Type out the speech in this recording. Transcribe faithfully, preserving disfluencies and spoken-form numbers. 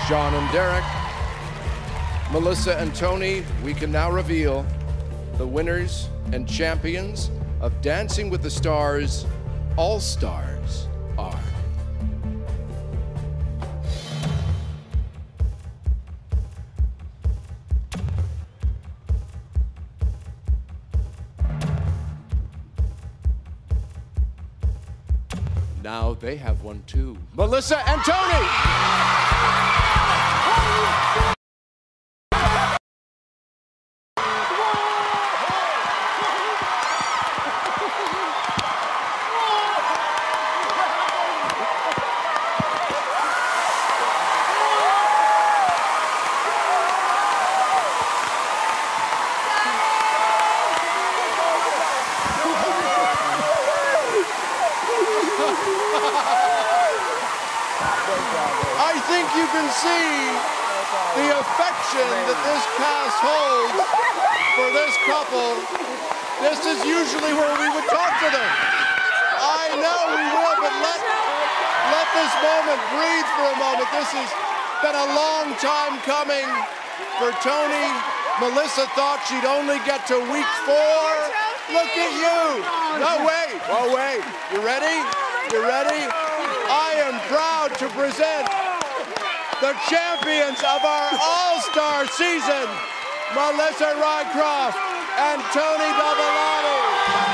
Sean and Derek, Melissa and Tony, we can now reveal the winners and champions of Dancing with the Stars All-Stars are. Now they have one too. Melissa and Tony! I think you can see the affection that this cast holds for this couple. This is usually where we would talk to them. I know we will, but let, let this moment breathe for a moment. This has been a long time coming for Tony. Melissa thought she'd only get to week four. Look at you. No, wait. Oh, wait. You ready? You ready? I am proud to present the champions of our All-Star season, Melissa Rycroft and Tony Dovolani.